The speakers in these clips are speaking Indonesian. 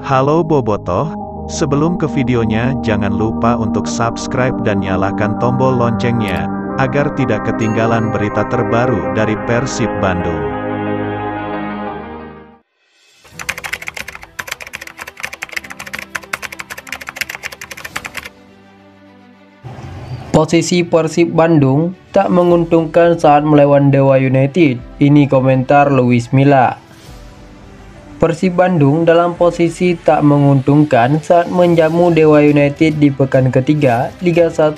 Halo Bobotoh, sebelum ke videonya jangan lupa untuk subscribe dan nyalakan tombol loncengnya, agar tidak ketinggalan berita terbaru dari Persib Bandung. Posisi Persib Bandung tak menguntungkan saat melawan Dewa United. Ini komentar Luis Milla. Persib Bandung dalam posisi tak menguntungkan saat menjamu Dewa United di pekan ketiga Liga 1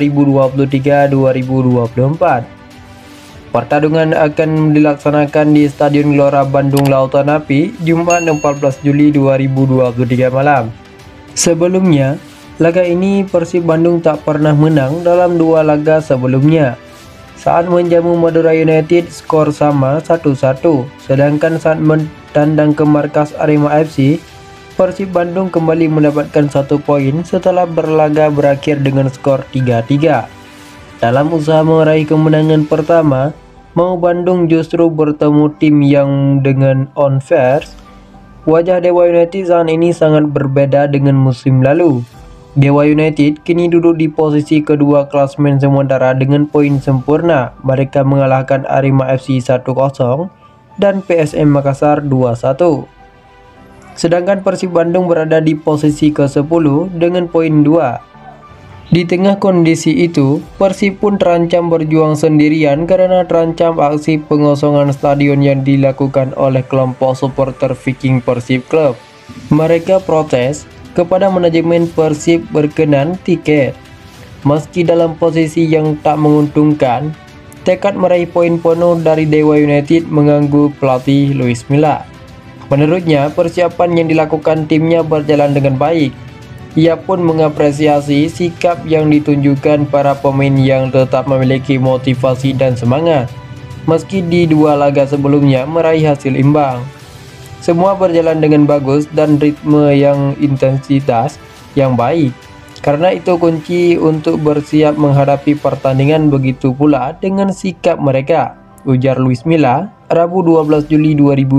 2023-2024. Pertandingan akan dilaksanakan di Stadion Gelora Bandung Lautan Api Jumat 14 Juli 2023 malam. Sebelumnya, laga ini Persib Bandung tak pernah menang dalam dua laga sebelumnya. Saat menjamu Madura United skor sama 1-1, sedangkan saat tandang ke markas Arema FC, Persib Bandung kembali mendapatkan 1 poin setelah berlaga berakhir dengan skor 3-3. Dalam usaha meraih kemenangan pertama, mau Bandung justru bertemu tim yang dengan unfair. Wajah Dewa United saat ini sangat berbeda dengan musim lalu. Dewa United kini duduk di posisi kedua klasemen sementara dengan poin sempurna. Mereka mengalahkan Arema FC 1-0 dan PSM Makassar 2-1. Sedangkan Persib Bandung berada di posisi ke-10 dengan poin 2. Di tengah kondisi itu, Persib pun terancam berjuang sendirian karena terancam aksi pengosongan stadion yang dilakukan oleh kelompok supporter Viking Persib Club. Mereka protes kepada manajemen Persib berkenan tiket. Meski dalam posisi yang tak menguntungkan, tekad meraih poin penuh dari Dewa United mengganggu pelatih Luis Milla. Menurutnya, persiapan yang dilakukan timnya berjalan dengan baik. Ia pun mengapresiasi sikap yang ditunjukkan para pemain yang tetap memiliki motivasi dan semangat, meski di dua laga sebelumnya meraih hasil imbang. Semua berjalan dengan bagus dan ritme yang intensitas yang baik. Karena itu kunci untuk bersiap menghadapi pertandingan, begitu pula dengan sikap mereka, ujar Luis Milla, Rabu 12 Juli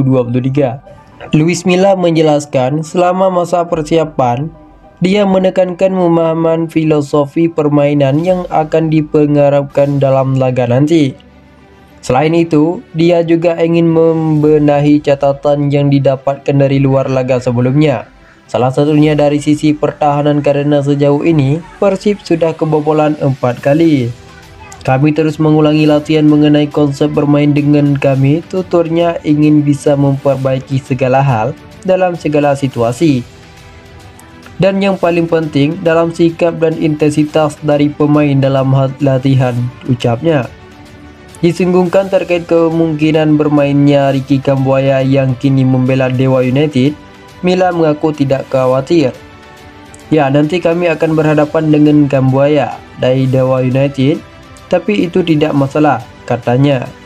2023. Luis Milla menjelaskan selama masa persiapan, dia menekankan pemahaman filosofi permainan yang akan dipengaruhkan dalam laga nanti. Selain itu, dia juga ingin membenahi catatan yang didapatkan dari luar laga sebelumnya. Salah satunya dari sisi pertahanan karena sejauh ini, Persib sudah kebobolan 4 kali. Kami terus mengulangi latihan mengenai konsep bermain dengan kami, tuturnya ingin bisa memperbaiki segala hal dalam segala situasi. Dan yang paling penting dalam sikap dan intensitas dari pemain dalam latihan, ucapnya. Disinggung terkait kemungkinan bermainnya Ricky Kambuaya yang kini membela Dewa United, Milla mengaku tidak khawatir. Ya, nanti kami akan berhadapan dengan Kambuaya dari Dewa United, tapi itu tidak masalah, katanya.